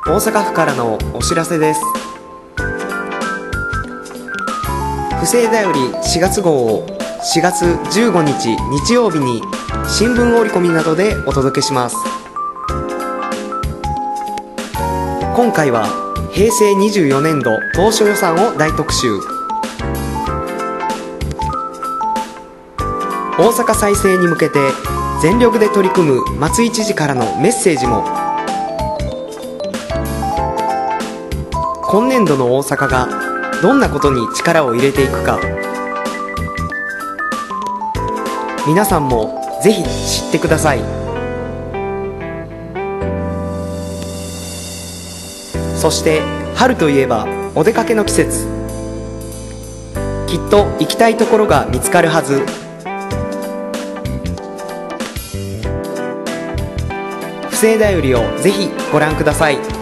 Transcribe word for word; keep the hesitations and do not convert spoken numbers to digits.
大阪府からのお知らせです。不正だよりしがつ号をしがつじゅうごにち日曜日に新聞折り込みなどでお届けします。今回はへいせいにじゅうよねんど当初予算を大特集。大阪再生に向けて全力で取り組む松井知事からのメッセージも。今年度の大阪がどんなことに力を入れていくか、皆さんもぜひ知ってください。そして春といえばお出かけの季節。きっと行きたいところが見つかるはず。不正だよりをぜひご覧ください。